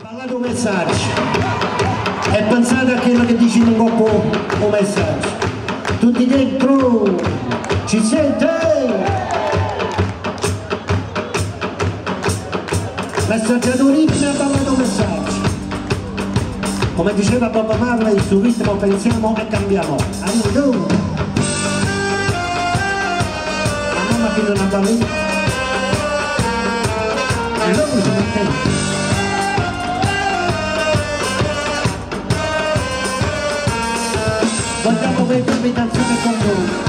Parlate un messaggio e pensate a quello che dice in un po' un messaggio. Tutti dentro, ci siete? Messaggiatori, ha parlato un messaggio. Come diceva Bob Marley, sul ritmo pensiamo e cambiamo. Aiuto! La mamma che non ha lì. Vogliamo vedere danzare con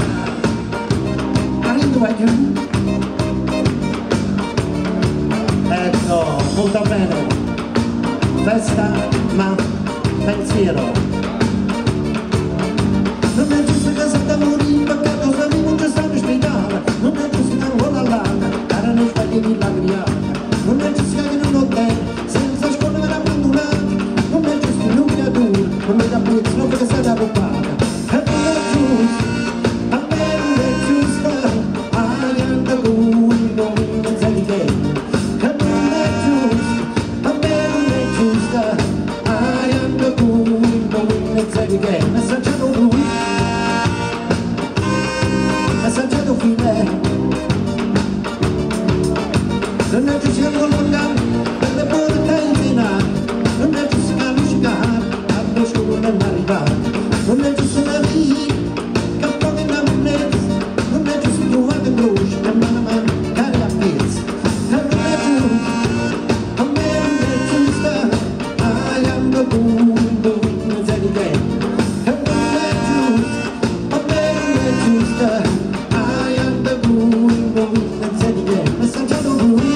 voi. Arrivo a giù. Ecco, molto bene. Festa, ma pensiero. Non è giusto che sia da morire, perché cosa mi non c'è stato in ospedale. Non è giusto che non la lana, cara non sbagli di lagriare. Non è giusto che non ho te, senza scuola per abbandonare. Non è giusto che non mi adoro, non mi dà pezzo, non perché sei da rubare. E non è giusto, a me non è giusto, I am the good, non sai di che. E non è giusto, a me non è giusto, I am the good, non sai di che. Messaggiato lui, messaggiato fine. Non è giusto che non lontano per le buone tenzinate. Non è giusto che lucicare a brusco non arrivare. Non è giusto una vita che poco in ammonezza. Non è giusto che tu anche bruci e mano a mano cari a pezzi. E non è giusto, a me non è giusto, I am the good, non sai di che. E non è giusto, a me non è giusto, I am the good, non sai di che. Messaggiato lui.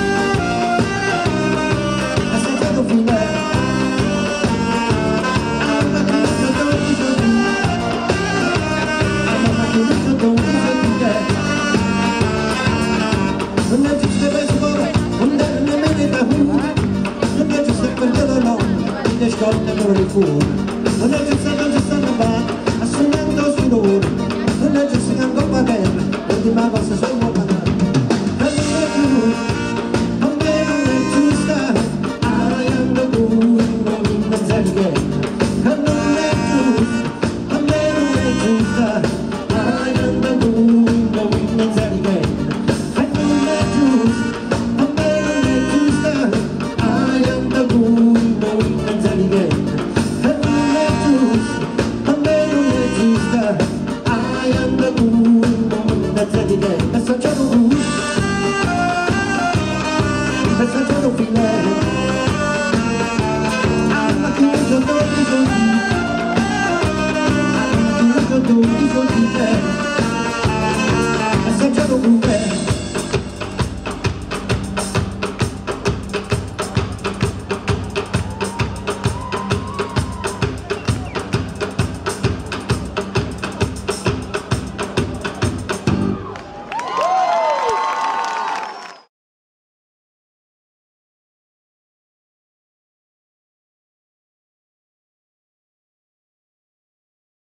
Non è giusto per scuola, non è nemmeno da fuori. Non è giusto per quello no, che scorta loro di fuori. Non è giusto che non ci stanno bene, assumendo su loro. Non è giusto che non va bene, non ti ma posso